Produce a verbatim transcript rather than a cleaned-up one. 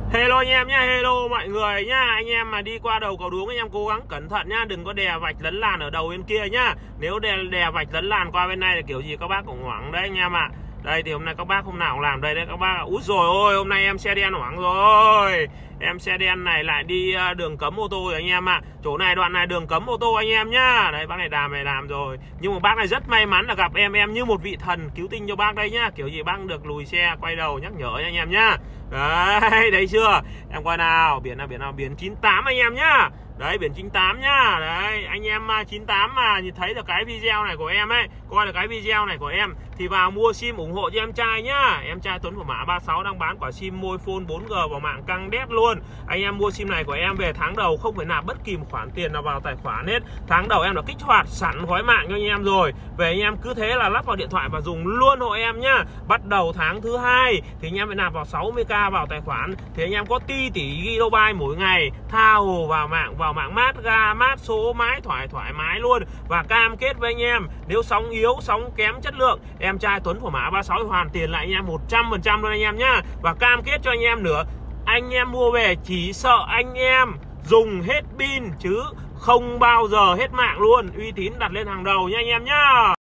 Hello anh em nhá, hello mọi người nhá. Anh em mà đi qua đầu cầu đuống anh em cố gắng cẩn thận nhá, đừng có đè vạch lấn làn ở đầu bên kia nhá. Nếu đè đè vạch lấn làn qua bên này là kiểu gì các bác cũng hoảng đấy anh em ạ. À. Đây thì hôm nay các bác hôm nào cũng làm đây đấy các bác. Úi rồi ôi, hôm nay em xe đen hoảng rồi. Em xe đen này lại đi đường cấm ô tô rồi anh em ạ. À. Chỗ này đoạn này đường cấm ô tô anh em nhá. Đấy bác này đàm này làm rồi. Nhưng mà bác này rất may mắn là gặp em em như một vị thần cứu tinh cho bác đây nhá. Kiểu gì bác được lùi xe quay đầu nhắc nhở nha anh em nhá. Đấy, thấy chưa? Em coi nào, biển nào biển nào biển chín tám anh em nhá. Đấy biển chín tám nhá. Đấy anh em chín tám mà nhìn thấy được cái video này của em ấy, coi được cái video này của em thì vào mua sim ủng hộ cho em trai nhá. Em trai Tuấn của Mã ba sáu đang bán quả sim Mobifone bốn G vào mạng căng đét luôn. Anh em mua sim này của em về tháng đầu không phải nạp bất kỳ một khoản tiền nào vào tài khoản hết. Tháng đầu em đã kích hoạt sẵn gói mạng cho anh em rồi. Về anh em cứ thế là lắp vào điện thoại và dùng luôn hộ em nhá. Bắt đầu tháng thứ hai thì anh em phải nạp vào sáu mươi k vào tài khoản thì anh em có ti tỷ gigabyte mỗi ngày, tha hồ vào mạng vào mạng mát ga mát số mái thoải thoải mái luôn. Và cam kết với anh em nếu sóng yếu sóng kém chất lượng em trai Tuấn của Mã ba sáu hoàn tiền lại anh em một trăm phần trăm luôn anh em nhá. Và cam kết cho anh em nữa, anh em mua về chỉ sợ anh em dùng hết pin chứ không bao giờ hết mạng luôn. Uy tín đặt lên hàng đầu nha anh em nhá.